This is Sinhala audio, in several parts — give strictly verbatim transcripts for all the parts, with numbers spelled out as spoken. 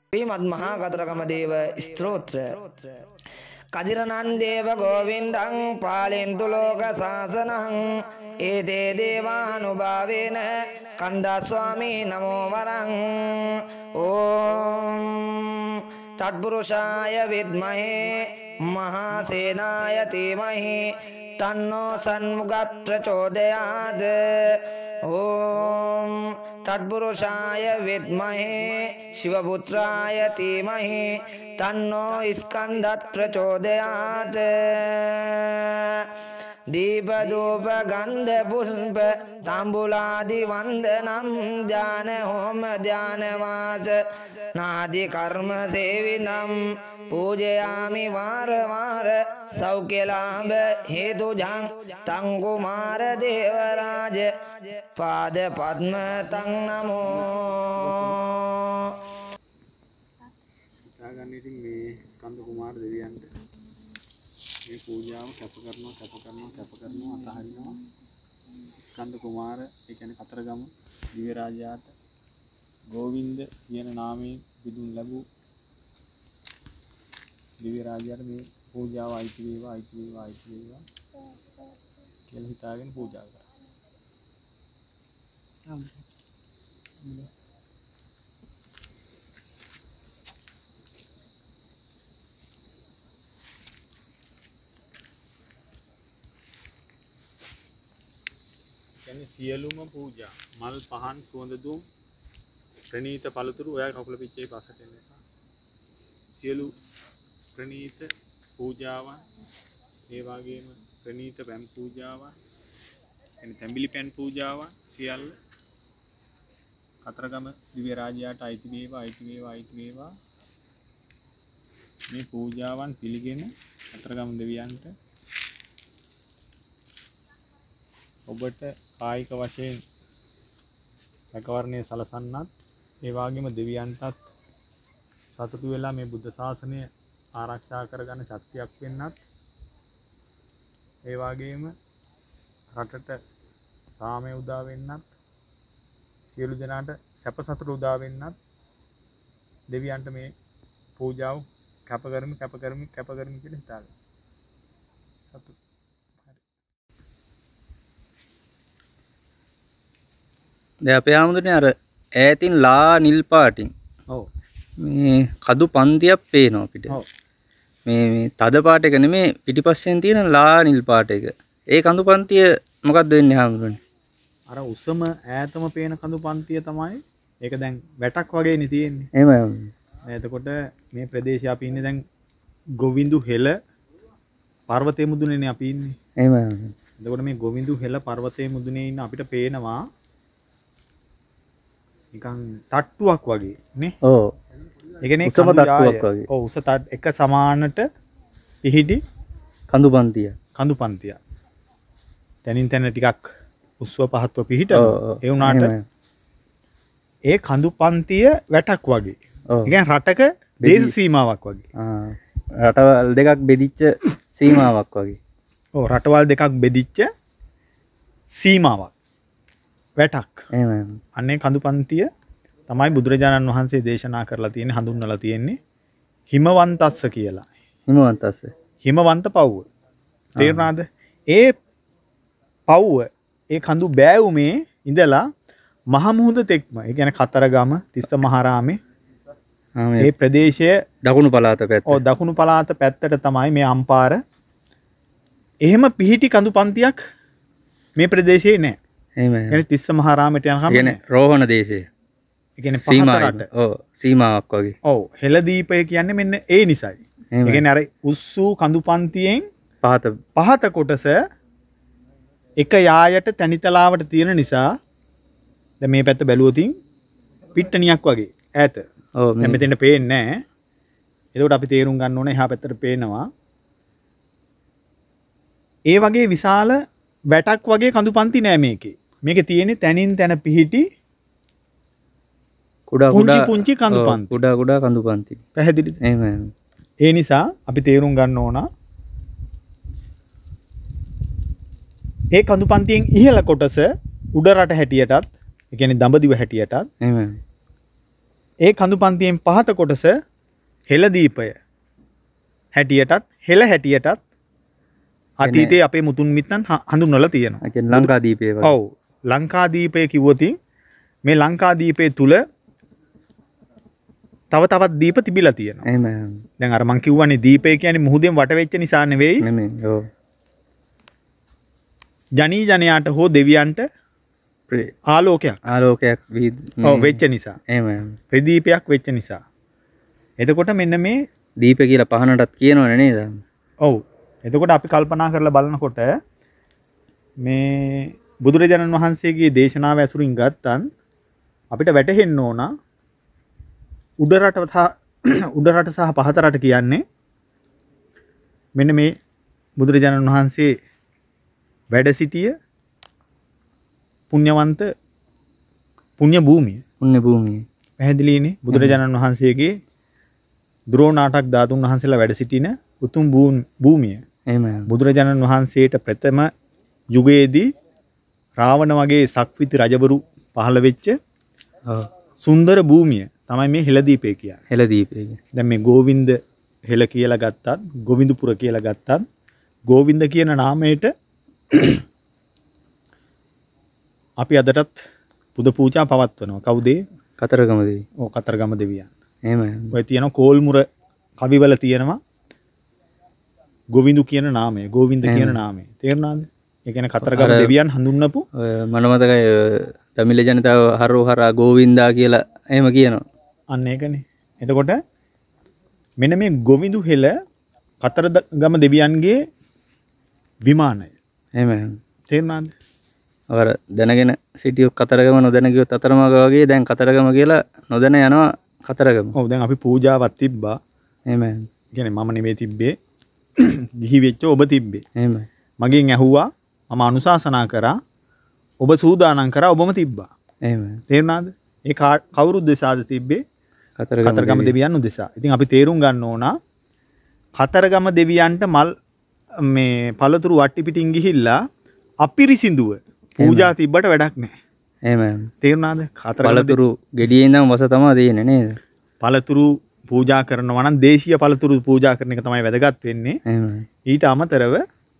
श्रीमद् महाकතරගම දේව ස්තෝත්‍ර කදිරනන්දේව ගෝවින්දං පාලෙන්තු ලෝක සාසනං ඒතේ දේවානුභාවේන කන්දස්වාමී නමෝ වරං ඕම් තත්පුරුෂාය විද්මහේ මහාසේනාය ධීමහි තන්නෝ සම්මුඛ ප්‍රචෝදයාත් ओम तत्पुरुषाय विद्महे शिवपुत्राय धीमहि तन्नो स्कंदः प्रचोदयात् दीपधूप गंध पुष्प तांबूलादि वंदनम ध्यान होम ध्यान वाच नादि कर्म सेविनम पूजयामि वार वार सौख्य लाभ हेतु जं तं कुमार देवराज पाद पद्म तं नमो ගන්න ඉතින් මේ ස්කන්ධ කුමාර දෙවියන්ට මේ පූජාව කැප කරනවා කැප කරනවා කැප කරනවා අතහරිනවා ස්කන්ධ කුමාර ඒ කියන්නේ කතරගම දිව්‍ය රාජයාට ගෝවින්ද කියන නාමයෙන් විදුන් ලැබූ දිව්‍ය රාජයාට මේ පූජාව අයිති වේවා අයිති වේවා අයිති වේවා කියලා හිතාගෙන පූජා කරා. සියලුම පූජා මල් පහන් සුවඳ දුම් ප්‍රණීත පළතුරු ඔයා කකුල පිච්චේ පස්සට එන්න එපා. සියලු ප්‍රණීත පූජාවන් ඒ වගේම ප්‍රණීත පැන් පූජාවන් එනි තැඹිලි පැන් පූජාවන් සියල්ල කතරගම දිව්‍ය රාජයාට අයිති වේවා අයිති වේවා අයිති වේවා මේ පූජාවන් පිළිගෙන කතරගම දෙවියන්ට ඔබට කායික වශයෙන් රැකවරණය සලසන්නත් ඒ වගේම දෙවියන්ටත් සතුටු වෙලා මේ බුද්ධ ශාසනය ආරක්ෂා කරගන්න ශක්තියක් වෙන්නත් ඒ වගේම රටට සාමය උදා වෙන්නත් සියලු දෙනාට සැප සතුට උදා වෙන්නත් දෙවියන්ට මේ පූජාව කැප කරමි කැප කරමි කැප කරමි කියලා හිතාගන්න. සතුට දැන් අපේ ආමුදුනේ අර ඈතින් ලා නිල් පාටින් ඔව් මේ කදු පන්තියක් පේනවා අපිට. ඔව් මේ මේ තද පාට එක නෙමේ පිටිපස්සෙන් තියෙන ලා නිල් පාට එක. ඒ කඳු පන්තිය මොකක්ද වෙන්නේ ආමුදුනේ? අර උසම ඈතම පේන කඳු පන්තිය තමයි. ඒක දැන් වැටක් වගේනේ තියෙන්නේ. එහෙමයි. එතකොට මේ ප්‍රදේශය අපි ඉන්නේ දැන් ගෝවින්දු හෙළ පර්වතයේ මුදුනේනේ අපි ඉන්නේ. එහෙමයි. එතකොට මේ ගෝවින්දු හෙළ පර්වතයේ මුදුනේ ඉන්න අපිට පේනවා නිකන් තට්ටුවක් වගේ නේ. ඔව්. ඒ කියන්නේ උසම තට්ටුවක් වගේ. ඔව් උස තට් එක සමානට පිහිටි කඳු පන්තිය. කඳු පන්තිය. තනින් තන ටිකක් උස්ව පහත්ව පිහිටනවා. ඒ වුණාට ඒ කඳු පන්තිය වැටක් වගේ. ඔව්. ඒ කියන්නේ රටක දේශ සීමාවක් වගේ. ආ රටවල් දෙකක් බෙදිච්ච සීමාවක් වගේ. ඔව් රටවල් දෙකක් බෙදිච්ච සීමාවක්. වැටක්. එහෙමයි. අන්නේ කඳු පන්තිය තමයි බුදුරජාණන් වහන්සේ දේශනා කරලා තියෙන්නේ හඳුන්වලා තියෙන්නේ හිමවන්තස්ස කියලා. හිමවන්තස්ස. හිමවන්ත පව්ව. තේරුණාද? ඒ පව්ව ඒ කඳු බෑවුමේ ඉඳලා මහ මුහුද තෙක්ම ඒ කියන්නේ කතරගම තිස්ස මහරාමේ මේ ප්‍රදේශය දකුණු පළාත පැත්ත. ඔව් දකුණු පළාත පැත්තට තමයි මේ අම්පාර. එහෙම පිහිටි කඳු පන්තියක් මේ ප්‍රදේශයේ නැහැ. එහෙමයි. يعني තිස්ස මහරාමයට යනකම් කියන්නේ රෝහණ දේශය. ඒ කියන්නේ පහත රට. ඔව් සීමාවක් වගේ. ඔව් හෙළදීපය කියන්නේ මෙන්න ඒ නිසයි. ඒ කියන්නේ අර උස්සු කඳු පන්තියෙන් පහත පහත කොටස එක යායට තනිතලාවට තියෙන නිසා දැන් මේ පැත්ත බැලුවොතින් පිට්ටනියක් වගේ ඈත. ඔව් දැන් මෙතෙන්ට පේන්නේ නැහැ. එතකොට අපි තේරුම් ගන්න ඕනේ එහා පැත්තට පේනවා. ඒ වගේ විශාල වැටක් වගේ කඳු පන්ති නෑ මේකේ. මේකේ තියෙන්නේ තනින් තන පිහිටි කුඩා පුංචි පුංචි කඳු පන්ති. කුඩා කුඩා කඳු පන්ති. පැහැදිලිද? එහෙමයි. ඒ නිසා අපි තේරුම් ගන්න ඕන ඒ කඳු පන්තියෙන් ඉහළ කොටස උඩ රට හැටියටත්, ඒ කියන්නේ දඹදිව හැටියටත්, එහෙමයි. ඒ කඳු පන්තියෙන් පහත කොටස හෙළ දීපය හැටියටත් හෙළ හැටියටත් අතීතයේ අපේ මුතුන් මිත්තන් හඳුන්වලා තියෙනවා. ඒ කියන්නේ ලංකාදීපය වගේ. ඔව්. ලංකාදීපය කිව්වොත් මේ ලංකාදීපයේ තුල තව තවත් දීප තිබිලා තියෙනවා. එහෙම. දැන් අර මං කිව්වනේ දීපය කියන්නේ මුහුදෙන් වට වෙච්ච නිසා නෙවෙයි. නෙමෙයි. ඔව්. ජනී ජනයාට හෝ දෙවියන්ට ආලෝකයක් ආලෝකයක් ඔව් වෙච්ච නිසා. එහෙම. ප්‍රදීපයක් වෙච්ච නිසා. එතකොට මෙන්න මේ දීප කියලා පහනටත් කියනවනේ නේද? ඔව්. එතකොට අපි කල්පනා කරලා බලනකොට මේ බුදුරජාණන් වහන්සේගේ දේශනාව ඇසුරින් ගත්තන් අපිට වැටහෙන්න ඕන උඩ රට උඩ රට සහ පහත රට කියන්නේ මෙන්න මේ බුදුරජාණන් වහන්සේ වැඩ සිටිය පුණ්‍යවන්ත පුණ්‍ය භූමිය. පුණ්‍ය භූමිය. පැහැදිලිනේ බුදුරජාණන් වහන්සේගේ ද්‍රෝණාටක් ධාතුන් වහන්සේලා වැඩ සිටින උතුම් භූමිය. එහෙම. බුදුරජාණන් වහන්සේට ප්‍රථම යුගයේදී රාවණ වගේ සක්විති රජවරු පහළ වෙච්ච සුන්දර භූමිය තමයි මේ හෙළදීපය කියන්නේ. හෙළදීපය. දැන් මේ ගෝවින්ද හෙළ කියලා ගත්තත්, ගෝවින්දපුර කියලා ගත්තත්, ගෝවින්ද කියන නාමයට අපි අදටත් පුද පූජා පවත්වනවා. කවුද? කතරගම දෙවියන්. ඔව් කතරගම දෙවියන්. එහෙම. ඔය තියෙන කෝල්මුර කවිවල තියෙනවා ගෝවින්දු කියන නාමය, ගෝවින්ද කියන නාමය. තේරුණාද? ඒ කියන්නේ කතරගම දෙවියන් හඳුන්වපු මම මතකයි තමිල ජනතාව හරෝ හරා ගෝවින්දා කියලා එහෙම කියනවා. අන්න ඒකනේ. එතකොට මෙන්න මේ ගෝවින්දු හෙළ කතරගම දෙවියන්ගේ විමානය. එහෙම. තේරුණාද? අර දැනගෙන සිටියෝ කතරගම නොදැන ගියොත් අතරමඟ වගේ දැන් කතරගම කියලා නොදැන යනවා කතරගම. ඔව් දැන් අපි පූජාවක් තිබ්බා. එහෙම. කියන්නේ මම නෙමෙයි තිබ්බේ. ගිහි වෙච්ච ඔබ තිබ්බේ. එහෙම. මගෙන් ඇහුවා මම අනුශාසනා කරා ඔබ සූදානම් කරා ඔබම තිබ්බා. එහෙම. තේරුණාද? ඒ කවුරුද දෙසාද තිබ්බේ? කතරගම දෙවියන් උදෙසා. ඉතින් අපි තේරුම් ගන්න ඕන කතරගම දෙවියන්ට මල් මේ පළතුරු වට්ටි පිටින් ගිහිල්ලා අපිරිසිදුව පූජා තිබ්බට වැඩක් නැහැ. එහෙම. තේරුණාද? කතරගම පළතුරු ගෙඩියේ ඉඳන් වස තමයි දෙන්නේ නේද? පළතුරු පූජා කරනවා නම් දේශීය පළතුරු පූජා කරන එක තමයි වැදගත් වෙන්නේ. එහෙම. ඊට අමතරව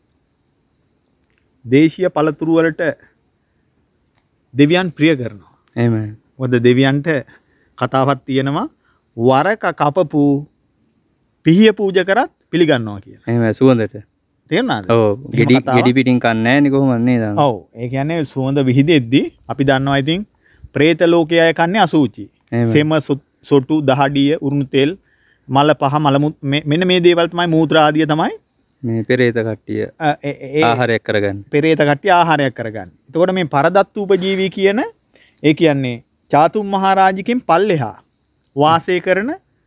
දේශීය පළතුරු වලට දෙවියන් ප්‍රිය කරනවා. එහෙම. මොකද දෙවියන්ට කතාවක් තියෙනවා වරක කපපු පිහිය පූජා කරත් පිළිගන්නවා කියලා. එහෙම සුවඳට. තේරුණාද? ඔව්. ගෙඩි ගෙඩි පිටින් කන්නේ නැහැ නේ කොහොමද නේද? ඔව්. ඒ කියන්නේ සුවඳ විහිදෙද්දි අපි දන්නවා ඉතින් പ്രേත ලෝකයේ අය කන්නේ අසුචි. සෙම සොටු දහඩිය උරුණු තෙල් මල පහ මල මෙන්න මේ දේවල් තමයි මූත්‍රා ආදිය තමයි මේ පෙරේත කට්ටිය ආහාරයක් කරගන්න. පෙරේත කට්ටිය ආහාරයක් කරගන්න. එතකොට මේ පරදත්තු උපජීවී කියන ඒ කියන්නේ චාතුම් මහරජිකෙන් පල්ලෙහා වාසය කරන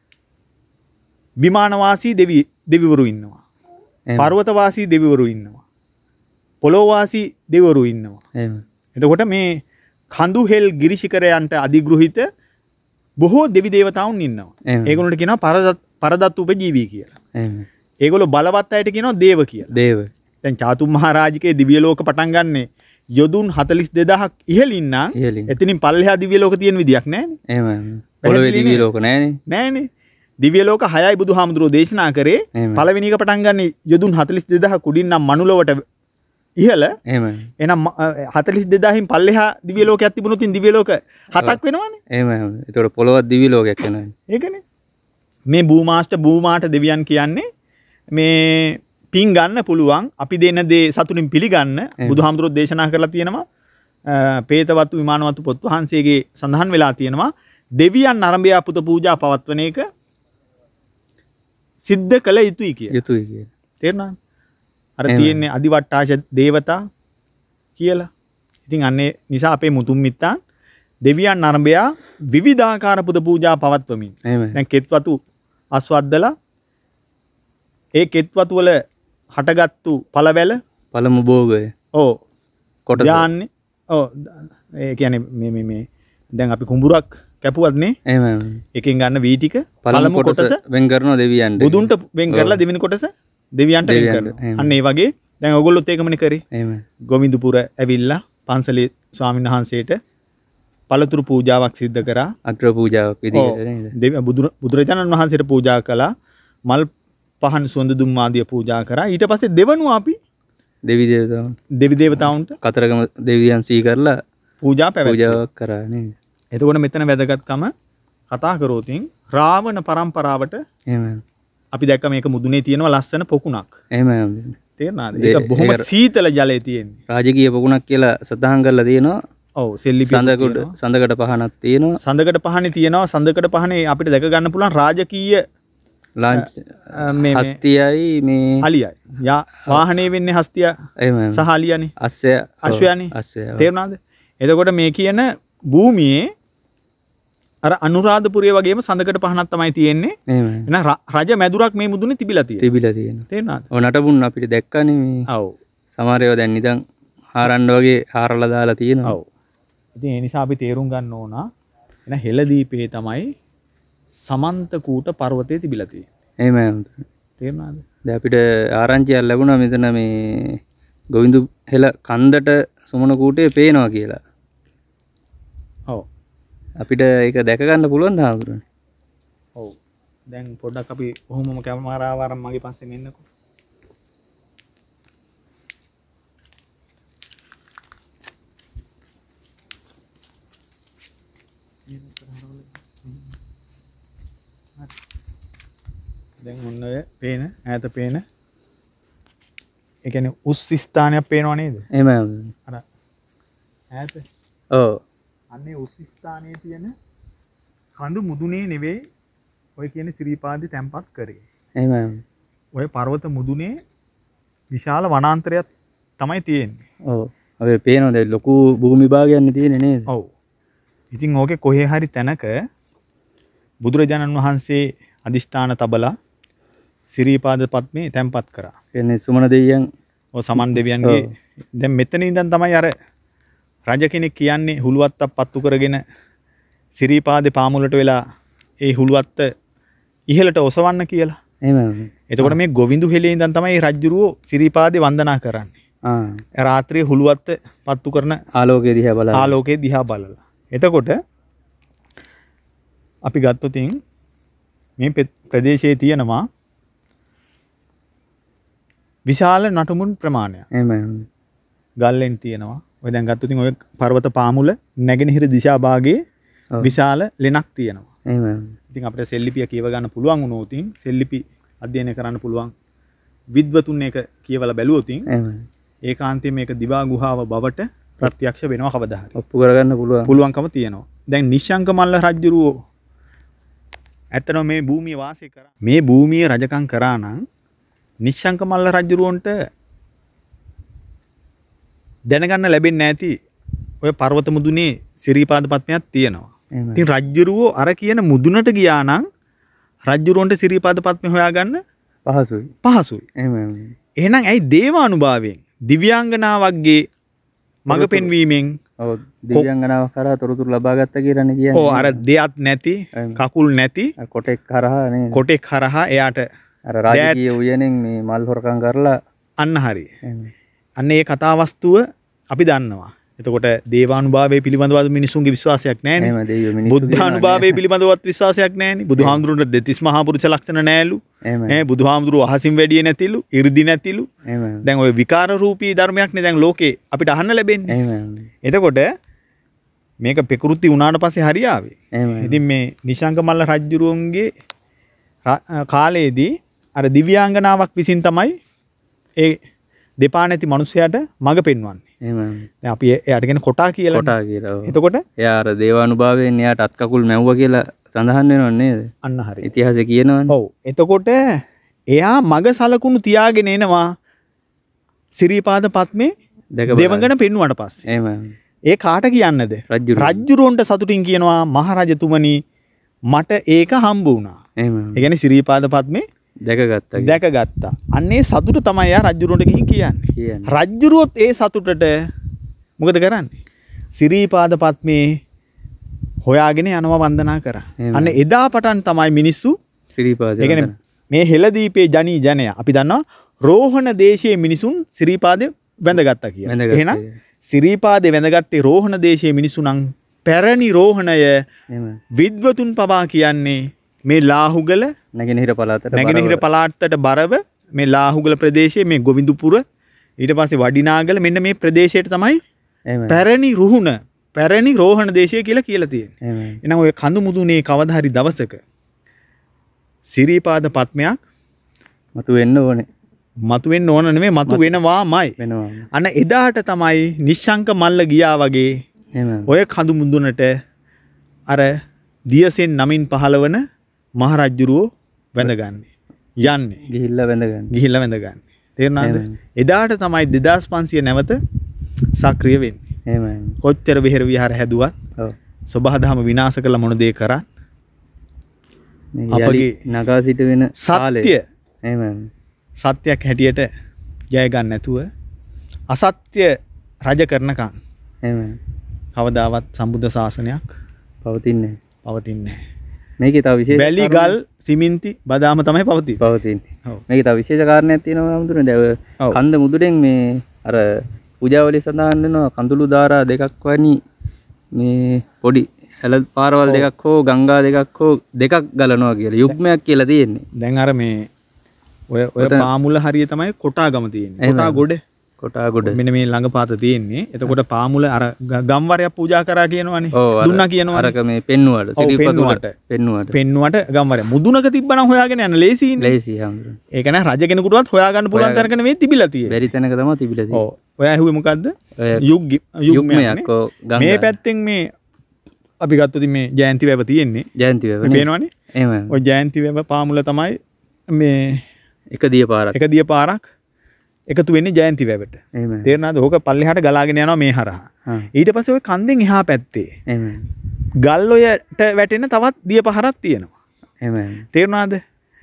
විමානවාසී දෙවි දෙවිවරු ඉන්නවා. පර්වතවාසී දෙවිවරු ඉන්නවා. පොළොවවාසී දෙවිවරු ඉන්නවා. එහෙම. එතකොට මේ කඳු හෙල් ගිරිශිකරයන්ට අධිග්‍රහිත බොහෝ දෙවි දේවතාවුන් ඉන්නවා. ඒගොල්ලන්ට කියනවා පරදත් පරදත්තු උපජීවී කියලා. එහෙම. ඒගොල්ලෝ බලවත් අයට කියනවා දේව කියලා. දේව. දැන් චාතුම් මහරජිකේ දිව්‍ය ලෝක පටන් ගන්නේ යොදුන් හතළිස් දෙදහක් ඉහළින් නම් එතනින් පල්ලෙහා දිව්‍ය ලෝක තියෙන විදියක් නැහැනේ. එහෙම. පොළොවේ දිව්‍ය ලෝක නැහැනේ. නැහැනේ. දිව්‍ය ලෝක හයයි බුදුහාමුදුරෝ දේශනා කරේ. පළවෙනි එක පටන් ගන්නේ යොදුන් හතළිස් දෙදහක් උඩින් නම් මනුලොවට ඉහළ. එහෙම. එහෙනම් හතළිස් දෙදහකින් පල්ලෙහා දිව්‍ය ලෝකයක් තිබුණොත් ඉතින් දිව්‍ය ලෝක හතක් වෙනවනේ. එහෙම. ඒතකොට පොළොවත් දිව්‍ය ලෝකයක් වෙනවනේ. ඒකනේ. මේ භූමාෂ්ට භූමාට දෙවියන් කියන්නේ මේ පින් ගන්න පුළුවන් අපි දෙන දේ සතුටින් පිළිගන්න බුදුහාමුදුරුවෝ දේශනා කරලා තියෙනවා. පේතවත්තු විමානවත්තු පොත් වහන්සේගේ සඳහන් වෙලා තියෙනවා දෙවියන් අරඹයා පුත පූජා පවත්වන එක සිද්ධ කළ යුතුයි කියලා. යුතුයි කියලා. තේරුණාද? අර තියෙන්නේ අදිවට්ටාශ දේවතා කියලා. ඉතින් අන්නේ නිසා අපේ මුතුන් මිත්තන් දෙවියන් අරඹයා විවිධාකාර පුද පූජා පවත්වමින් දැන් කෙත්වතු අස්වද්දලා ඒ කෙත්වතු වල හටගත්තු පළවැල පළමු භෝගය ඔව් කොටස දාන්නේ ඔව් ඒ කියන්නේ මේ මේ මේ දැන් අපි කුඹුරක් කැපුවත් නේ එහෙම එකෙන් ගන්න වී ටික පළමු කොටස වෙන් කරනවා දෙවියන්ට බුදුන්ට වෙන් කරලා දෙවෙනි කොටස දෙවියන්ට වෙන් කරනවා අන්න ඒ වගේ දැන් ඔයගොල්ලොත් ඒකමනේ කරේ එහෙම ගෝවින්දපුර ඇවිල්ලා පන්සලේ ස්වාමීන් වහන්සේට පළතුරු පූජාවක් සිද්ධ කරා. අග්‍ර පූජාවක් විදිහට නේද? දෙවි බුදු- බුදුරජාණන් වහන්සේට පූජා කළා. මල් පහන් සුවඳ දුම් ආදිය පූජා කරා. ඊට පස්සේ දෙවනුව අපි දෙවි දේවතාවුන් දෙවි දේවතාවුන්ට කතරගම දෙවියන් සී කරලා පූජා පැවැත්වුවා. පූජාවක් කරා නේද? එතකොට මෙතන වැදගත්කම කතා කරෝතින් රාවණ පරම්පරාවට එහෙම. අපි දැක්ක මේක මුදුනේ තියෙනවා ලස්සන පොකුණක්. එහෙම. තේරුණාද? ඒක බොහොම සීතල ජලයේ තියෙන්නේ. රාජකීය පොකුණක් කියලා සතහන් කරලා තියෙනවා. ඔව් සෙල්ලිපි සඳකඩ සඳකඩ පහනක් තියෙනවා. සඳකඩ පහනේ තියෙනවා. සඳකඩ පහනේ අපිට දැක ගන්න පුළුවන් රාජකීය ලාංච මේ හස්තියයි මේ අලියයි. යා වාහනේ වෙන්නේ හස්තිය එහෙම. සහ අලියනේ. අස්සය අශ්වයානේ. අස්සය. තේරුණාද? එතකොට මේ කියන භූමියේ අර අනුරාධපුරයේ වගේම සඳකඩ පහනක් තමයි තියෙන්නේ. එහෙම. එහෙනම් රජ මැදුරක් මේ මුදුනේ තිබිලා තියෙනවා. තිබිලා තියෙනවා. තේරුණාද? ඔය නටබුන් අපිට දැක්කනේ මේ. ඔව්. සමහර ඒවා දැන් නිකන් හාරන්න වගේ හාරලා දාලා තියෙනවා. ඔව්. ඉතින් ඒ නිසා අපි තේරුම් ගන්න ඕන එන හෙළදීපේ තමයි සමන්ත කූට පර්වතයේ තිබිලා තියෙන්නේ. එහෙම. තේරුණාද? දැන් අපිට ආරංචියක් ලැබුණා මෙතන මේ ගෝවින්දු හෙළ කන්දට සුමන කූටේ පේනවා කියලා. ඔව්. අපිට ඒක දැක ගන්න පුළුවන් ද හාමුදුරනේ? ඔව්. දැන් පොඩ්ඩක් අපි කොහොමම කැමරාව අරන් මගේ පස්සෙන් එන්නකෝ. දැන් ඔන්න ඔය පේන ඈත පේන ඒ කියන්නේ උස් ස්ථානයක් පේනව නේද? එහෙම. අර ඈත ඔව්. අන්නේ උස් ස්ථානයේ තියෙන කඳු මුදුනේ නෙවෙයි ඔය කියන්නේ ශ්‍රීපාදේ තැම්පත් කරේ. එහෙම. ඔය පර්වත මුදුනේ විශාල වනාන්තරයක් තමයි තියෙන්නේ. ඔව්. අපි පේනවා දැන් ලොකු භූමි භාගයක් තියෙන්නේ නේද? ඔව්. ඉතින් ඕකේ කොහේ හරි තැනක බුදුරජාණන් වහන්සේ අදිෂ්ඨාන තබලා ශ්‍රීපාද පද්මේ තැම්පත් කරා. කියන්නේ සුමන දෙවියන් ඔය සමන් දෙවියන්ගේ දැන් මෙතන ඉඳන් තමයි අර රජ කෙනෙක් කියන්නේ හුලුවත්තක් පත්තු කරගෙන ශ්‍රීපාදේ පාමුලට වෙලා ඒ හුලුවත්ත ඉහළට ඔසවන්න කියලා. එහෙම. එතකොට මේ ගෝවින්දු හෙලේ ඉඳන් තමයි රජුරෝ ශ්‍රීපාදේ වන්දනා කරන්නේ. ආ. රාත්‍රියේ හුලුවත්ත පත්තු කරන ආලෝකයේ දිහා බලලා. ආලෝකයේ දිහා බලලා. එතකොට අපි ගත්තොත් මේ ප්‍රදේශයේ තියෙනවා විශාල නටමුන් ප්‍රමාණයක්. එහෙම. ගල්ලෙන් තියෙනවා. ඔය දැන් ගත්තොත් ඔය පර්වත පාමුල නැගෙනහිර දිශා භාගයේ විශාල ලෙනක් තියෙනවා. එහෙම. ඉතින් අපිට සෙල්ලිපිය කියව ගන්න පුළුවන් වුණොත් සෙල්ලිපි අධ්‍යයනය කරන්න පුළුවන් විද්වතුන් එක කියවලා බැලුවොත් එහෙම. ඒකාන්තයෙන් මේක දිවා ගුහාව බවට ප්‍රත්‍යක්ෂ වෙනවා කවදා හරි. ඔප්පු කරගන්න පුළුවන්. පුළුවන්කම තියෙනවා. දැන් නිශ්ශංක මල්ල රජුරෝ ඇත්තටම මේ භූමිය වාසය කරා. මේ භූමියේ රජකම් කරා නම් නිශ්ශංක මල්ල රජුරවන්ට දැනගන්න ලැබෙන්නේ නැති ඔය පර්වත මුදුනේ ශ්‍රීපාද පද්මයක් තියෙනවා. ඉතින් රජුරෝ අර කියන මුදුනට ගියා නම් රජුරවන්ට ශ්‍රීපාද පද්මය හොයාගන්න පහසුයි. පහසුයි. එහෙම. එහෙනම් ඇයි දේවානුභාවයෙන් දිව්‍යාංගනාවක්ගේ මඟ පෙන්වීමෙන් ඔව් දිව්‍යාංගනාව කරා තොරතුරු ලබා ගත්ත කියලානේ කියන්නේ. ඔව් අර දෙයක් නැති කකුල් නැති කොටෙක් කරහා නේද? කොටෙක් කරහා එයාට අර රාජකීය උයනෙන් මේ මල් හොරකම් කරලා අන්න හරි. අන්න ඒ කතා වස්තුව අපි දන්නවා. එතකොට දේවානුභාවයේ පිළිබඳව මිනිසුන්ගේ විශ්වාසයක් නැහැ නේ. එහෙම දෙවියෝ මිනිස්සු බුද්ධානුභාවයේ පිළිබඳවත් විශ්වාසයක් නැහැ නේ. බුදුහාමුදුරන්ට දෙතිස් මහා පුරුෂ ලක්ෂණ නැහැලු. ඈ බුදුහාමුදුරුවෝ අහසින් වැඩියේ නැතිලු, 이르දි නැතිලු. එහෙම. දැන් ওই විකාර රූපී ධර්මයක් නේ දැන් ලෝකේ අපිට අහන්න ලැබෙන්නේ. එහෙම. එතකොට මේක ප්‍රകൃති වුණාට පස්සේ හරියාවේ. එහෙම. ඉතින් මේ නිශංක මල්ල රජුරුවන්ගේ කාලයේදී අර දිව්‍යාංගනාවක් විසින් තමයි ඒ දෙපා නැති මිනිසයාට මඟ පෙන්වන්නේ. එහෙම. දැන් අපි එයාට කියන කොටා කියලා. කොටා කියලා. එතකොට එයා අර දේවානුභාවයෙන් එයාට අත් කකුල් මැව්වා කියලා සඳහන් වෙනව නේද? අන්න හරි. ඉතිහාසය කියනවනේ. ඔව්. එතකොට එයා මග සලකුණු තියාගෙන එනවා ශ්‍රීපාද පද්මේ දෙවඟන පෙන්වුවාට පස්සේ. එහෙම. ඒ කාට කියන්නද? රජුරවන්ට සතුටින් කියනවා මහරජතුමනි මට ඒක හම්බ වුණා. එහෙම. ඒ කියන්නේ ශ්‍රීපාද පද්මේ දැකගත්තා. දැකගත්තා. අන්නේ සතුට තමයි යා රජුරවන්ට ගිහින් කියන්නේ. කියන්නේ. රජුරුවොත් ඒ සතුටට මොකද කරන්නේ? ශ්‍රීපාද පද්මේ හොයාගෙන යනවා වන්දනා කරා. අන්න එදා පටන් තමයි මිනිස්සු ශ්‍රීපාද ඒ කියන්නේ මේ හෙළදීපේ ජනී ජනය අපි දන්නවා රෝහණ දේශයේ මිනිසුන් ශ්‍රීපාදේ වැඳගත්තා කියලා. එහෙනම් ශ්‍රීපාදේ වැඳගත්තේ රෝහණ දේශයේ මිනිසු නම් පැරණි රෝහණය එහෙම විද්වතුන් පවා කියන්නේ මේ ලාහුගල නැගෙනහිර පළාතට නැගෙනහිර පළාතට බරව මේ ලාහුගල ප්‍රදේශයේ මේ ගොවිඳුපුර ඊට පස්සේ වඩිනාගල මෙන්න මේ ප්‍රදේශයට තමයි එහෙම පැරණි රුහුණ පැරණි රෝහණ දේශය කියලා කියලා තියෙන්නේ. එහෙම එහෙනම් ඔය කඳු මුදුනේ කවදා හරි දවසක සිරිපාද පත්මයක් මතු වෙන්න ඕනේ මතු වෙන්න ඕන නෙමෙයි මතු වෙනවාමයි. වෙනවා අන්න එදාට තමයි නිශ්ශංක මල්ල ගියා වගේ එහෙම ඔය කඳු මුදුනට අර දියසෙන් නමින් පහළවන මහරජුරුවෝ වැඳගන්නේ. යන්නේ. ගිහිල්ලා වැඳ ගන්න ගිහිල්ලා වැඳගන්නේ. තේරුණාද? එහෙම. එදාට තමයි දෙදාස් පන්සිය නැවත සක්‍රිය වෙන්නේ. එහෙම කොච්චර විහෙර විහාර හැදුවත් ඔව් සබහා දහම විනාශ කළ මොන දේ කරා මේ අපගේ යලි නගා සිට වෙන කාලේ සත්‍ය එහෙම සත්‍යයක් හැටියට ජය ගන්න නැතුව අසත්‍ය රජ කරනකම් එහෙම කවදාවත් සම්බුද්ධ ශාසනයක් පවතින්නේ පවතින්නේ මේකේ තව විශේෂ නැහැ. වැලි ගල් සිමෙන්ති බදාම තමයි පවතින්නේ. පවතින්නේ ඔව්. මේකේ තව විශේෂ කාරණයක් තියෙනවා හඳුනන දැන් ඔය ඔව්. කන්ද මුදුරෙන් මේ අර පූජාවලිය සඳහන් වෙනවා කඳුළු ධාරා දෙකක් වැනි මේ පොඩි හැල පාරවල් දෙකක් හෝ ගංගා දෙකක් හෝ දෙකක් ගලනවා කියලා යුග්මයක් කියලා තියෙන්නේ. දැන් අර මේ ඔය ඔය ඔතන- පාමුල හරිය තමයි කොටාගම තියෙන්නේ. එහෙම. කොටා ගොඩ කොටාගොඩ. මෙන්න මේ ළඟපාත තියෙන්නේ. එතකොට පාමුල අර ග- ගම්වරයක් පූජා කරා කියනවනේ. ඔව් අර- දුන්නා කියනවනේ. අරක මේ පෙන්නුවට ඔව්, සිරිපතුල පෙන්නුවට. පෙන්නුවට. පෙන්නුවට ගම්වරය. මුදුනක තිබ්බනම් හොයාගෙන යන්න ලේසියිනේ. ලේසි හඳුනන. ඒක නෑ රජ කෙනෙකුටවත් හොයාගන්න පුළුවන් හොයාගන්න. තැනක නෙවෙයි තිබිලා තියෙන්නේ. බැරි තැනක තමයි තිබිලා තියෙන්නේ. ඔව්. ඔය ඇහුවේ මොකද්ද? ඔය යුග් යුග්මයක් යුග්මයක් ඔව් ගංගා. මේ පැත්තෙන් මේ අපි ගත්තොත් මේ ජයන්ති වැව තියෙන්නේ. ජයන්ති මේ වේවනේ. පේනවනේ. එහෙම. ඔය ජයන්ති වැව පාමුල තමයි මේ එක දිය පාරක්. එක දිය පාරක් එකතු වෙන්නේ ජයන්ති වැවට. එහෙම. තේරෙනවද? ඕක පල්ලෙහාට ගලාගෙන යනවා මේ හරහා. හා. ඊට පස්සේ ওই කන්දෙන් එහා පැත්තේ එහෙම. ගල් ඔයට වැටෙන තවත් දිය පහරක් තියෙනවා. එහෙම. තේරුණාද?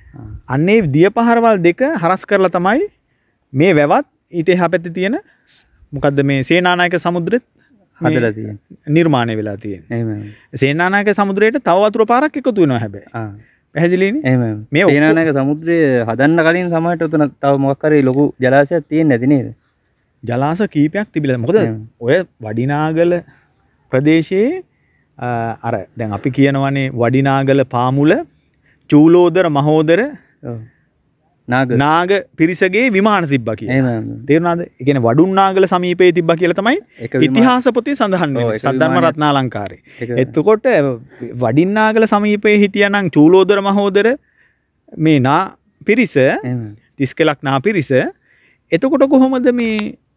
අන්නේ දිය පහරවල් දෙක හරස් කරලා තමයි මේ වැවත් ඊට එහා පැත්තේ තියෙන මොකද්ද මේ සේනානායක සමුද්‍රෙත් මේ හදලා තියෙන්නේ. නිර්මාණය වෙලා තියෙන්නේ. එහෙම. සේනානායක සමුද්‍රයට තව වතුර පාරක් එකතු වෙනවා හැබැයි. ආ. පැහැදිලිනේ? එහෙම. මේ මේ ඔක්කො- සේනානායක සමුද්‍රය හදන්න කලින් සමහරට උතන තව මොකක් හරි ලොකු ජලාශයක් තියෙන්නේ නැති නේද? ජලාශ කීපයක් තිබිලා. මොකද එහෙම. ඔය වඩිනාගල ප්‍රදේශයේ අ, අර දැන් අපි කියනවනේ වඩිනාගල පාමුල චූලෝදර මහෝදර ඔව්. නාග. නාග පිරිසගේ විමාන තිබ්බා කියලා. එහෙම. තේරුණාද? ඒ කියන්නේ වඩුන්නාගල සමීපයේ තිබ්බා කියලා තමයි එක විමාන- ඉතිහාස පොතේ සඳහන් ඔව්, වෙන්නේ. එක සද්ධර්ම විමානයක්- රත්නාලංකාරේ. එක- එතකොට වඩින්නාගල සමීපයේ හිටියානම් චූලෝදර මහෝදර මේ නා පිරිස එහෙම. තිස්කලක් නා පිරිස එතකොට කොහොමද මේ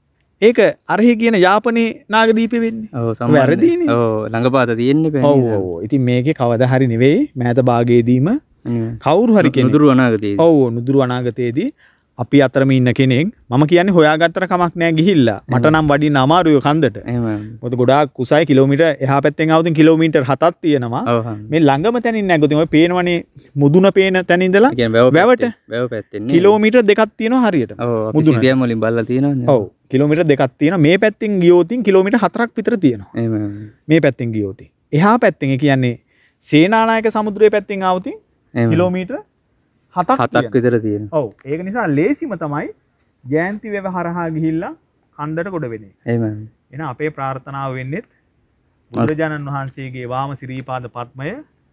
ඒක අරහි කියන යාපනයේ නාගදීපෙ වෙන්නේ? ඔව් සම්මාන. වැරදීනේ. ඔව් ළඟපාත තියෙන්නේ බෑ. ඔව් ඔව්. ඉතින් මේකේ කවදා හරි නෙවෙයි මෑත භාගයේදීම කවුරු හරි කෙනෙක් නුදුරු අනාගතයේදී. ඔව් නුදුරු අනාගතයේදී අපි අතරම ඉන්න කෙනෙක් මම කියන්නේ හොයාගත්තට කමක් නැහැ ගිහිල්ලා මට නම් වඩින්න අමාරුයි ඔය කන්දට. එහෙම. මොකද ගොඩාක් කුසයි කිලෝමීටර් එහා පැත්තෙන් ආවොත් කිලෝමීටර් හතක් තියෙනවා. ඔව් හා. මේ ළඟම තැනින් නැග්ගොත් ඔය පේනවනේ මුදුන පේන තැන ඉඳලා ඒ කියන්නේ වැව වැවට පැත්තේ- වැව පැත්තේ නේ. කිලෝමීටර් දෙකක් තියෙනවා හරියට. ඔව් අපි මුදුන. සිටියම් වලින් බලලා තියෙනවානේ. ඔව් කිලෝමීටර් දෙකක් තියෙනවා. මේ පැත්තෙන් ගියොතින් කිලෝමීටර් හතරක් විතර තියෙනවා. එහෙම. මේ පැත්තෙන් ගියොතින්. එහා පැත්තෙන් ඒ කියන්නේ සේනානායක සමුද්‍රයේ පැත්තෙන් ආවොතින් එහෙම. කිලෝමීටර් හතක් හතක් තියෙනවා. විතර තියෙනවා. ඔව් ඒක නිසා ලේසිම තමයි ජයන්ති වැව හරහා ගිහිල්ලා කන්දට ගොඩ වෙන්නේ. එහෙම. එහෙනම් අපේ ප්‍රාර්ථනාව වෙන්නේ බුදුරජාණන් වහන්සේගේ වාම සිරීපාද පద్මය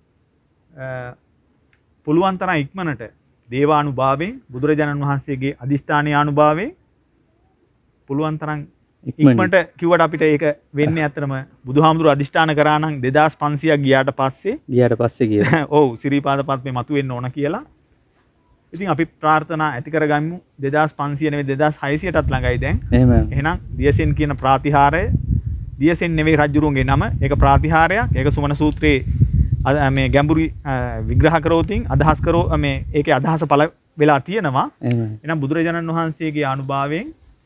අ, පුළුවන් තරම් ඉක්මනට දේවානුභාවයෙන් බුදුරජාණන් වහන්සේගේ අදිෂ්ඨානීය අනුභාවයෙන් පුළුවන් තරම් ඉක්මනින්. ඉක්මනට කිව්වට අපිට ඒක වෙන්නේ ඇත්තටම බුදුහාමුදුරු අදිෂ්ඨාන කරා නම් දෙදාස් පන්සියයක් ගියාට පස්සේ ගියාට පස්සේ කියලා. ඔව් සිරීපාද පද්මේ මතුවෙන්න ඕන කියලා. ඉතින් අපි ප්‍රාර්ථනා ඇති කරගමු දෙදාස් පන්සිය නෙවෙයි දෙදාස් හයසියටත් ළඟයි දැන්. එහෙම. එහෙනම් දියසෙන් කියන ප්‍රාතිහාරය දියසෙන් නෙවෙයි රජුරුවන්ගේ නම. ඒක ප්‍රාතිහාරයක්. ඒක සුමන සූත්‍රයේ අ- මේ ගැඹුරු අ, විග්‍රහ කරෝතින් අදහස් කරෝ මේ ඒකේ අදහස පළ වෙලා තියෙනවා. එහෙම. එහෙනම් බුදුරජාණන් වහන්සේගේ අනුභවයෙන්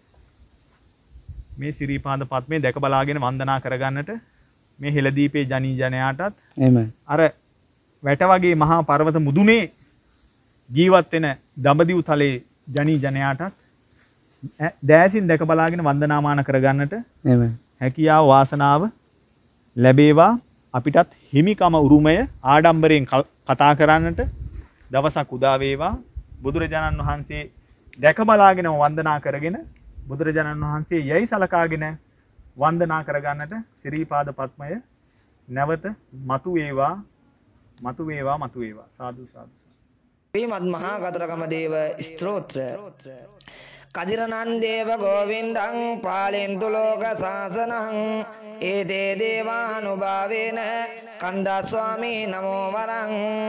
මේ සිරීපාද පද්මේ දැක බලාගෙන වන්දනා කරගන්නට මේ හෙළදීපේ ජනී ජනයාටත් එහෙම. අර වැට වගේ මහා පර්වත මුදුනේ ජීවත් වෙන දඹදිව් තලයේ ජනී ජනයාටත් ඈ දෑසින් දැක බලාගෙන වන්දනාමාන කරගන්නට එහෙම. හැකියාව වාසනාව ලැබේවා. අපිටත් හිමිකම උරුමය ආඩම්බරයෙන් කල්- කතා කරන්නට දවසක් උදා වේවා. බුදුරජාණන් වහන්සේ දැක බලාගෙන වන්දනා කරගෙන බුදුරජාණන් වහන්සේ යයි සලකාගෙන වන්දනා කරගන්නට සිරීපාද පද්මය නැවත මතු වේවා මතු වේවා මතු වේවා සාදු සාදු ශ්‍රීමද් මහා කතරගම දේව ස්තෝත්‍ර කදිරනන්දේව ගෝවින්දං පාලෙන්තු ලෝක සාසනං ඒතේ දේවානුභාවේන කන්දස්වාමී නමෝ වරං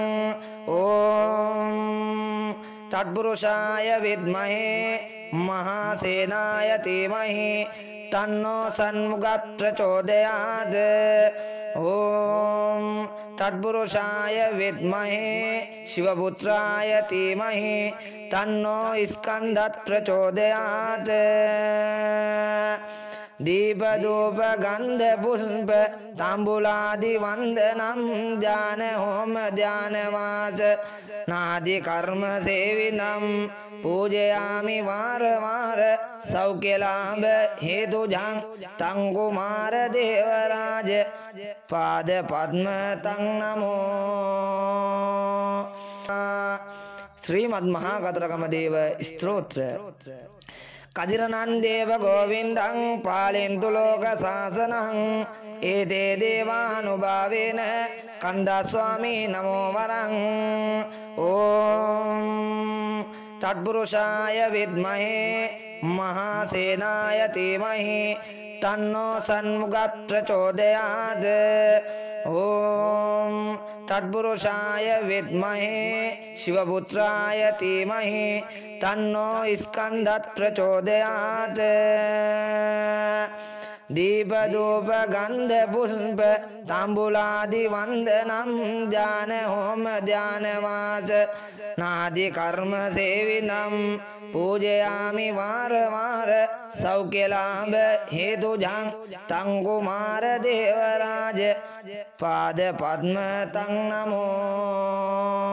ඕම් තත්පුරුෂාය විද්මහේ මහාසේනාය ධීමහි තන්නෝ සන්මුඛ ප්‍රචෝදයාත් ඕම් තත්පුරුෂාය විද්මහේ शिवपुत्राय धीमहि तन्नो स्कंदत् प्रचोदयात् दीपधूप गंध पुष्प तांबूलादि वंदनम ध्यान होम ध्यानवास नादि कर्म सेविनम पूजयामि वार वार सौख्य लाभ हेतु जंग तंगुमार देवराज पाद पद्म तं नमो श्रीमद् महाकत्रगम देव स्त्रोत्र कदिरनंदेव गोविंदं पालयन्तु लोक शासनं एते देवानुभावेन कंदस्वामी नमो वरं ओम तत्पुरुषाय विद्महे महासेनाय धीमहि तन्नो सन्मुख प्रचोदयात् ओम तत्पुरुषाय विद्महे शिवपुत्राय धीमहि तन्नो स्कंदत् प्रचोदयात् दीपधूप गंध पुष्प तांबूलादि वंदनम ध्यान होम ध्यानवास नादि कर्म सेविनम पूजयामि वार वार सौख्य लाभ हेतु जंग तंगुमार देवराज पाद पद्म तं नमो